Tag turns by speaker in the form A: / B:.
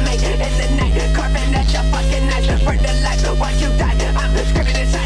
A: late in the night, carving at your fucking eyes for the life. Watch you die. I'm screaming inside.